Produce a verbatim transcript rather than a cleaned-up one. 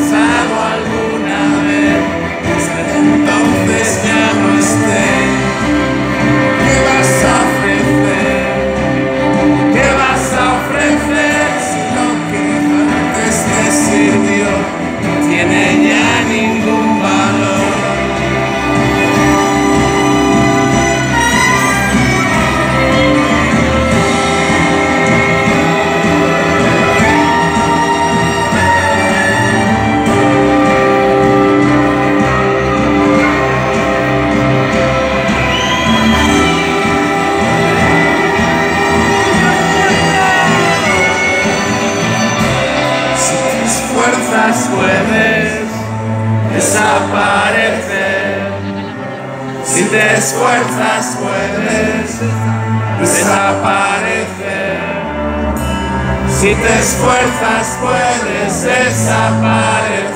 pensado alguna vez que entonces ya no esté? ¿Qué vas a ofrecer? ¿Qué vas a ofrecer si lo que antes te sirvió no tiene ya ningún valor? Puedes desaparecer. Si te esfuerzas puedes desaparecer. Si te esfuerzas puedes desaparecer.